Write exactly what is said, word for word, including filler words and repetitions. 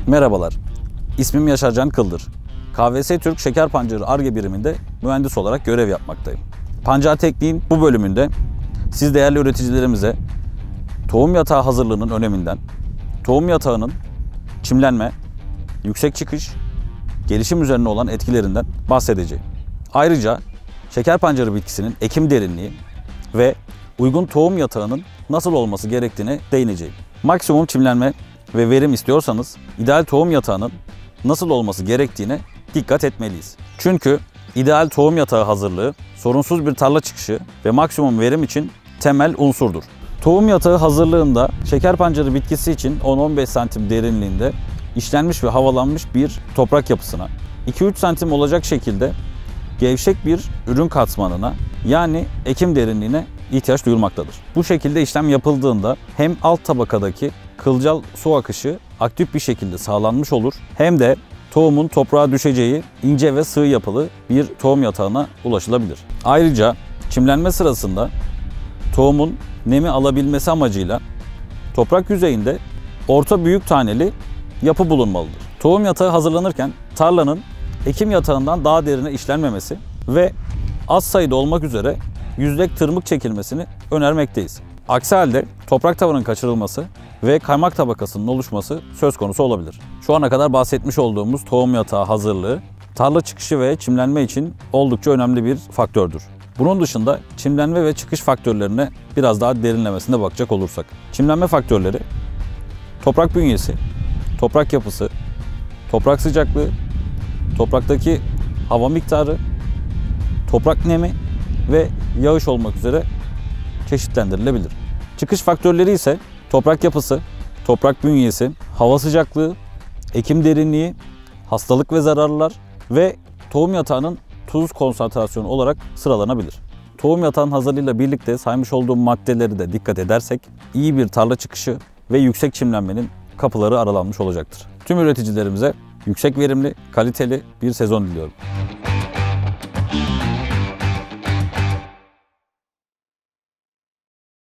Merhabalar, ismim Yaşar Can Kıldır. K V S Türk Şeker Pancarı Ar-Ge biriminde mühendis olarak görev yapmaktayım. Pancar Tekniğin bu bölümünde siz değerli üreticilerimize tohum yatağı hazırlığının öneminden, tohum yatağının çimlenme, yüksek çıkış, gelişim üzerine olan etkilerinden bahsedeceğim. Ayrıca şeker pancarı bitkisinin ekim derinliği ve uygun tohum yatağının nasıl olması gerektiğine değineceğim. Maksimum çimlenme ve verim istiyorsanız ideal tohum yatağının nasıl olması gerektiğine dikkat etmeliyiz. Çünkü ideal tohum yatağı hazırlığı sorunsuz bir tarla çıkışı ve maksimum verim için temel unsurdur. Tohum yatağı hazırlığında şeker pancarı bitkisi için on on beş santim derinliğinde işlenmiş ve havalanmış bir toprak yapısına, iki üç santim olacak şekilde gevşek bir ürün katmanına yani ekim derinliğine ihtiyaç duyulmaktadır. Bu şekilde işlem yapıldığında hem alt tabakadaki kılcal su akışı aktif bir şekilde sağlanmış olur hem de tohumun toprağa düşeceği ince ve sığ yapılı bir tohum yatağına ulaşılabilir. Ayrıca çimlenme sırasında tohumun nemi alabilmesi amacıyla toprak yüzeyinde orta büyük taneli yapı bulunmalıdır. Tohum yatağı hazırlanırken tarlanın ekim yatağından daha derine işlenmemesi ve az sayıda olmak üzere yüzdek tırmık çekilmesini önermekteyiz. Aksi halde toprak tavanın kaçırılması ve kaymak tabakasının oluşması söz konusu olabilir. Şu ana kadar bahsetmiş olduğumuz tohum yatağı hazırlığı tarla çıkışı ve çimlenme için oldukça önemli bir faktördür. Bunun dışında çimlenme ve çıkış faktörlerine biraz daha derinlemesine bakacak olursak. Çimlenme faktörleri toprak bünyesi, toprak yapısı, toprak sıcaklığı, topraktaki hava miktarı, toprak nemi ve yağış olmak üzere çeşitlendirilebilir. Çıkış faktörleri ise toprak yapısı, toprak bünyesi, hava sıcaklığı, ekim derinliği, hastalık ve zararlar ve tohum yatağının tuz konsantrasyonu olarak sıralanabilir. Tohum yatağının hazırlığıyla birlikte saymış olduğum maddeleri de dikkat edersek iyi bir tarla çıkışı ve yüksek çimlenmenin kapıları aralanmış olacaktır. Tüm üreticilerimize yüksek verimli, kaliteli bir sezon diliyorum.